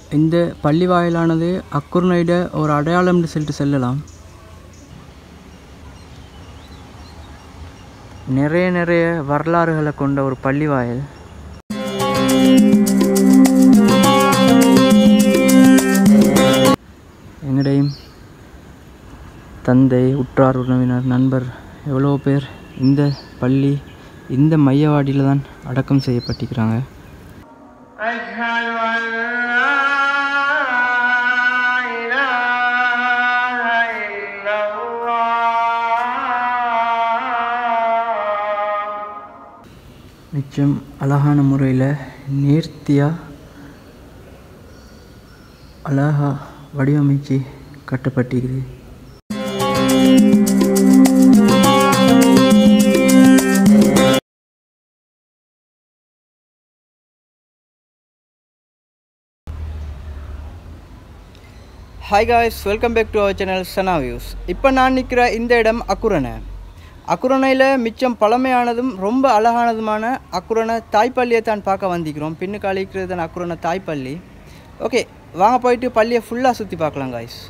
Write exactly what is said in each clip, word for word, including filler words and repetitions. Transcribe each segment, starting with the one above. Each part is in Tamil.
இந்த பள்ளி வாயிலானது அக்குர்ணையிட ஒரு அடையாளம் என்று சொல்லிட்டு செல்லலாம். நிறைய நிறைய வரலாறுகளை கொண்ட ஒரு பள்ளி வாயில். எங்கடையும் தந்தை, உற்றார் உறவினர், நண்பர் எவ்வளோ பேர் இந்த பள்ளி இந்த மையவாடியில் தான் அடக்கம் செய்யப்பட்டிருக்கிறாங்க. மிச்சம் அழகான முறையில் நேர்த்தியாக அழகாக வடிவமைச்சு கட்டப்பட்டிருக்குது. Hi guys, welcome back to our channel Sana views. இப்போ நான் நிற்கிற இந்த இடம் அக்குரணை. அக்குரணையில் மிச்சம் பழமையானதும் ரொம்ப அழகானதுமான அக்குரணை தாய்ப்பள்ளியை தான் பார்க்க வந்திக்கிறோம். பின்னுக்கு அழிக்கிறது தான் அக்குரணை தாய்ப்பள்ளி. ஓகே, வாங்க போயிட்டு பள்ளியை ஃபுல்லாக சுற்றி பார்க்கலாம் காய்ஸ்.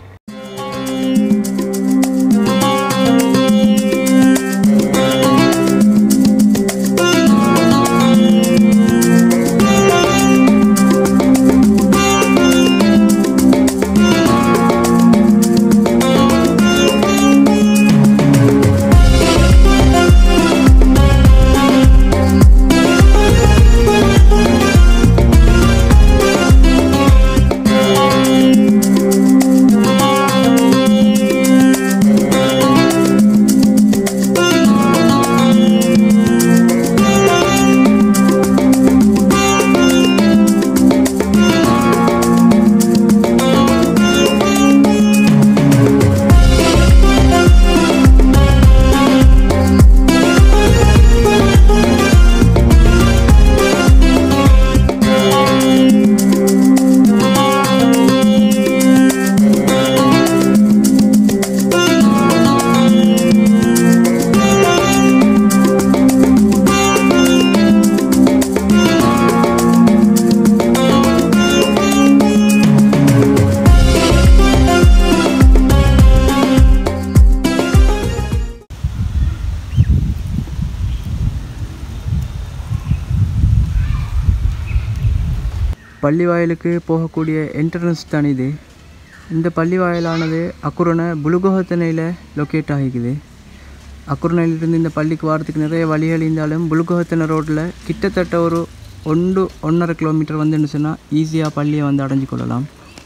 பள்ளி வாயிலுக்கு போகக்கூடிய என்ட்ரன்ஸ் தான் இது. இந்த பள்ளி வாயிலானது அக்குரணை புலுகோகத்தனையில் லொக்கேட் ஆகிக்குது. அக்குரணையிலிருந்து இந்த பள்ளிக்கு வாரத்துக்கு நிறைய வழிகள் இருந்தாலும் புலுகோகத்தனை ரோட்டில் கிட்டத்தட்ட ஒரு ஒன்று ஒன்றரை கிலோமீட்டர் வந்துன்னு சொன்னால் ஈஸியாக பள்ளியை வந்து அடைஞ்சு கொள்ளலாம்.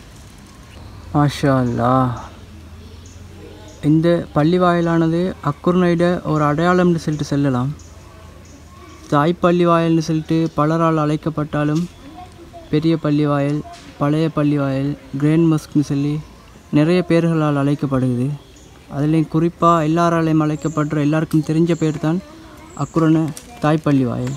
மாஷா அல்லாஹ். இந்த பள்ளி வாயிலானது அக்குரணையிட ஒரு அடையாளம்னு சொல்லிட்டு செல்லலாம். தாய்ப்பள்ளி வாயில்னு சொல்லிட்டு பலரால் அழைக்கப்பட்டாலும் பெரிய பள்ளி வாயில், பழைய பள்ளி வாயில், கிராண்ட் மஸ்க்னு சொல்லி நிறைய பேர்களால் அழைக்கப்படுது. அதுலேயும் குறிப்பாக எல்லாராலையும் அழைக்கப்படுற எல்லாருக்கும் தெரிஞ்ச பேர் தான் அக்குரணை தாய்ப்பள்ளி வாயில்.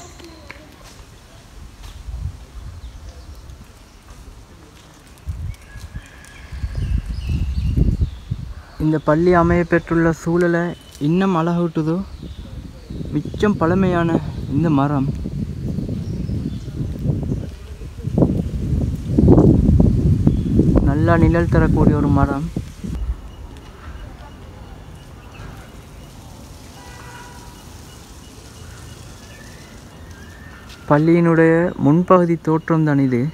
இந்த பள்ளி அமைய பெற்றுள்ள சூழலை இன்னும் அழகூட்டுதோ மிச்சம் பழமையான இந்த மரம். நல்லா நிழல் தரக்கூடிய ஒரு மரம். பள்ளியினுடைய முன்பகுதி தோற்றம் தான் இது.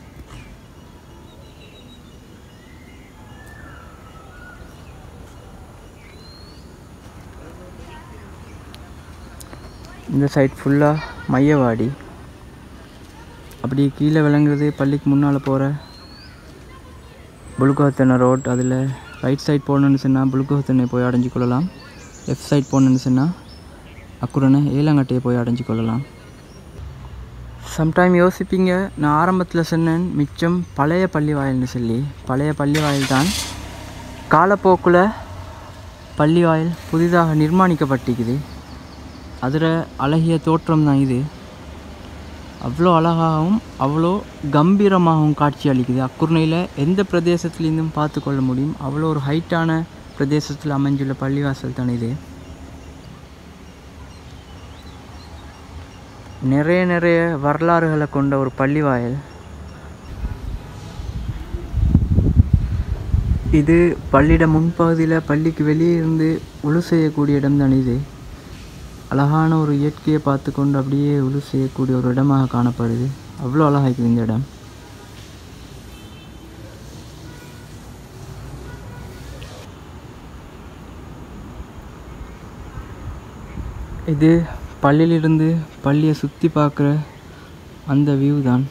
இந்த சைட் ஃபுல்லாக மையவாடி. அப்படி கீழே விளங்குறது பள்ளிக்கு முன்னால் போகிற புலுகோகத்தனை ரோட். அதில் ரைட் சைட் போகணுன்னு சொன்னால் புலுகோகத்தனை போய் அடைஞ்சு கொள்ளலாம். லெஃப்ட் சைட் போகணுன்னு சொன்னால் அக்குரணை ஏலங்கட்டையை போய் அடைஞ்சு கொள்ளலாம். சம்டைம் யோசிப்பீங்க, நான் ஆரம்பத்தில் சொன்னேன் மிச்சம் பழைய பள்ளி வாயில்னு சொல்லி. பழைய பள்ளி வாயில் தான். காலப்போக்கில் பள்ளி வாயில் புதிதாக நிர்மாணிக்கப்பட்டிருக்குது. அதில் அழகிய தோற்றம் தான் இது. அவ்வளோ அழகாகவும் அவ்வளோ கம்பீரமாகவும் காட்சி அளிக்குது. அக்குரணையில் எந்த பிரதேசத்துலேருந்தும் பார்த்து கொள்ள முடியும். அவ்வளோ ஒரு ஹைட்டான பிரதேசத்தில் அமைஞ்சுள்ள பள்ளிவாசல் தான் இது. நிறைய நிறைய வரலாறுகளை கொண்ட ஒரு பள்ளி வாயில். இது பள்ளியிட முன்பகுதியில் பள்ளிக்கு வெளியே இருந்து உழு செய்யக்கூடிய இடம் தான். இது அழகான ஒரு இயற்கையை பார்த்து கொண்டு அப்படியே உழு செய்யக்கூடிய ஒரு இடமாக காணப்படுது. அவ்வளோ அழகாக இருக்குது இந்த இடம். இது பள்ளியிலிருந்து பள்ளியை சுற்றி பார்க்குற அந்த வியூ தான்.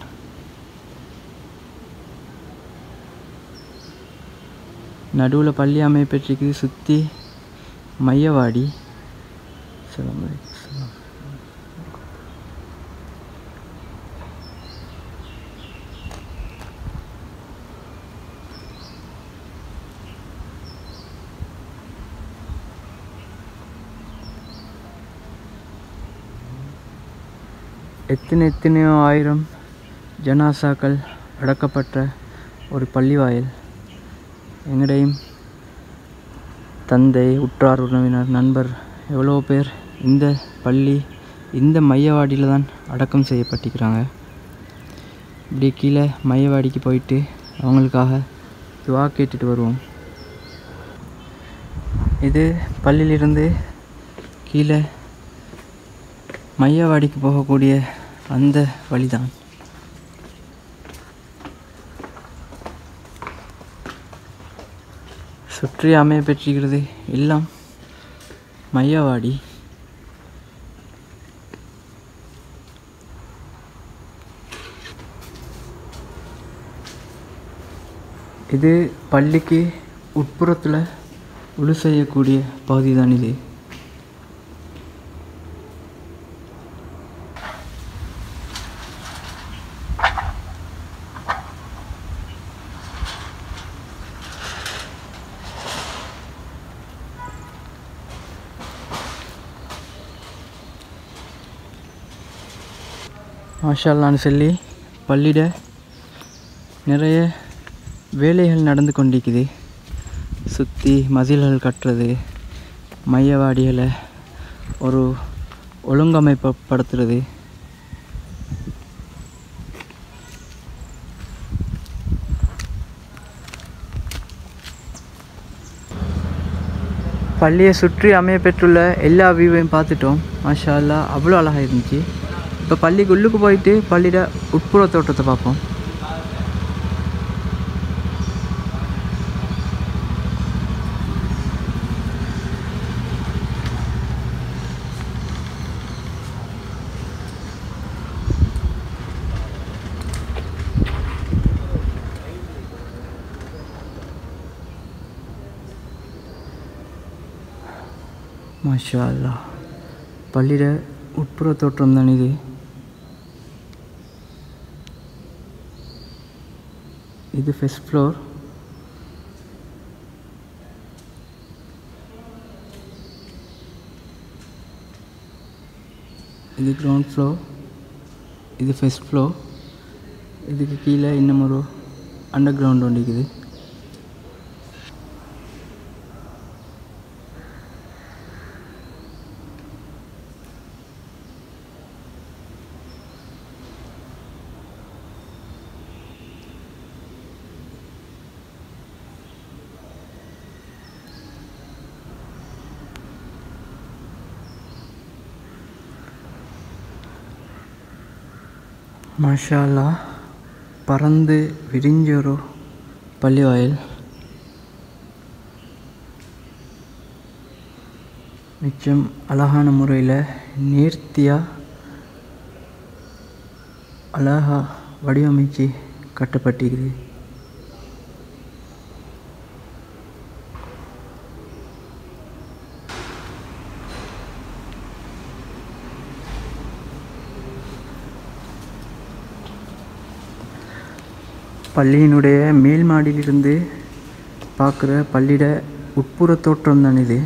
நடுவில் பள்ளி அமைப்பெற்றிருக்கு, சுற்றி மையவாடி. எத்தனை எத்தனையோ ஆயிரம் ஜனாசாக்கள் அடக்கப்பட்ட ஒரு பள்ளிவாயல். எங்கடையும் தந்தை, உற்றார் உறவினர், நண்பர் எவ்வளோ பேர் இந்த பள்ளி இந்த மையவாடியில் தான் அடக்கம் செய்யப்பட்டிருக்கிறாங்க. இப்படி கீழே மையவாடிக்கு போயிட்டு அவங்களுக்காக துவா கேட்டுட்டு வருவோம். இது பள்ளியிலிருந்து கீழே மையவாடிக்கு போகக்கூடிய அந்த வழிதான். சுற்றி அமைய பெற்றிருக்கிறது எல்லாம் மையவாடி. இது பள்ளிக்கு உட்புறத்தில் உழு செய்யக்கூடிய பகுதி தான் இது. மாஷால்லான்னு சொல்லி பள்ளியிட நிறைய வேலைகள் நடந்து கொண்டிருக்குது. சுற்றி மதில்கள் கட்டுறது, மையவாடிகளை ஒரு ஒழுங்கமைப்படுத்துறது. பள்ளியை சுற்றி அமைய பெற்றுள்ள எல்லா வியூவையும் பார்த்துட்டோம். மாஷா அல்லாஹ் அவ்வளோ அழகாக இருந்துச்சு. இப்போ பள்ளிக்கு உள்ளுக்கு போயிட்டு பள்ளியோட உட்புற தோட்டத்தை பார்ப்போம். மாஷா அல்லாஹ் பள்ளியோட உட்புற தோற்றம் தான் இது. இது ஃபர்ஸ்ட் ஃப்ளோர். இது கிரவுண்ட் ஃப்ளோர். இது ஃபர்ஸ்ட் ஃப்ளோர். இதுக்கு கீழே இன்னும் ஒரு அண்டர் கிரவுண்ட் ஒன்று இருக்குது. மாஷா அல்லாஹ் பறந்து விரிஞ்ச ஒரு பள்ளிவாயல். மிச்சம் அழகான முறையில் நேர்த்தியாக அழகாக வடிவமைச்சு கட்டப்பட்டிருக்குது. பள்ளியினுடைய மேல் மாடியிலிருந்து பார்க்குற பள்ளியிட உட்புற தோற்றம் தான் இது.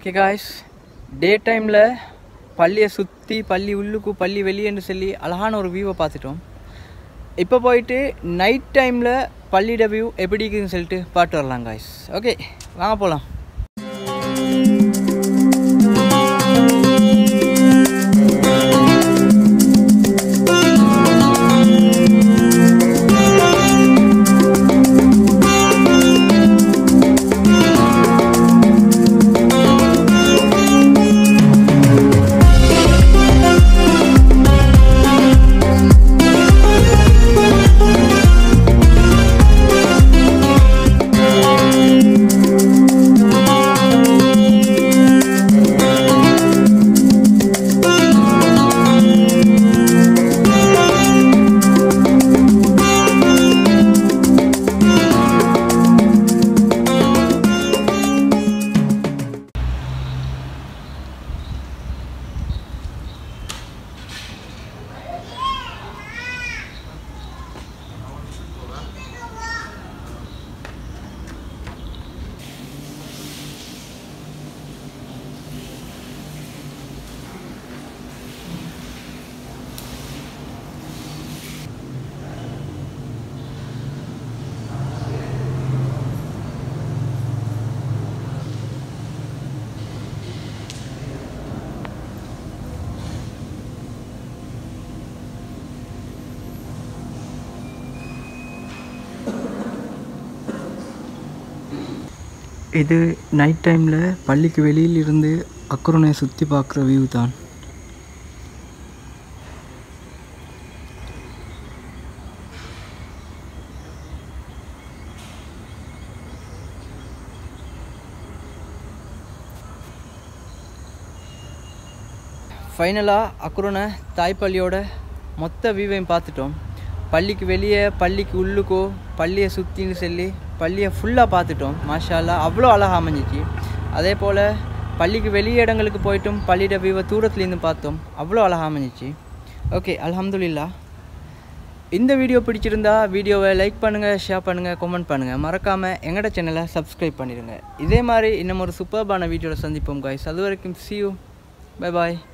ஓகே காய்ஸ், டே டைமில் பள்ளியை சுற்றி பள்ளி உள்ளுக்கு பள்ளி வெளியேன்னு சொல்லி அழகான ஒரு வியூவை பார்த்துட்டோம். இப்போ போயிட்டு நைட் டைமில் பள்ளியோட வியூ எப்படி இருக்குதுன்னு சொல்லிட்டு பார்த்து வரலாம் காய்ஸ். ஓகே வாங்க போகலாம். இது நைட் டைமில் பள்ளிக்கு வெளியில் இருந்து அக்குரனை சுற்றி பார்க்குற வியூ தான். ஃபைனலாக அக்குரனை தாய்ப்பள்ளியோட மொத்த வியூவையும் பார்த்துட்டோம். பள்ளிக்கு வெளியே பள்ளிக்கு உள்ளுக்கோ பள்ளியை சுற்றின்னு சொல்லி பள்ளியை ஃபுல்லாக பார்த்துட்டோம். மாஷா அல்லாஹ் அவ்வளோ அழகாக அமைஞ்சிச்சு. அதே போல் பள்ளிக்கு வெளியே இடங்களுக்கு போய்ட்டும் பள்ளியோட வியூவை தூரத்துலேருந்து பார்த்தோம். அவ்வளோ அழகாக அமைஞ்சிச்சு. ஓகே அல்ஹம்துலில்லாஹ். இந்த வீடியோ பிடிச்சிருந்தா வீடியோவை லைக் பண்ணுங்கள், ஷேர் பண்ணுங்கள், கமெண்ட் பண்ணுங்கள். மறக்காமல் எங்களோட சேனலை சப்ஸ்கிரைப் பண்ணிடுங்க. இதே மாதிரி இன்னும் ஒரு சூப்பர்பான வீடியோவில் சந்திப்போம் காய்ஸ். அது வரைக்கும் see you. Bye bye.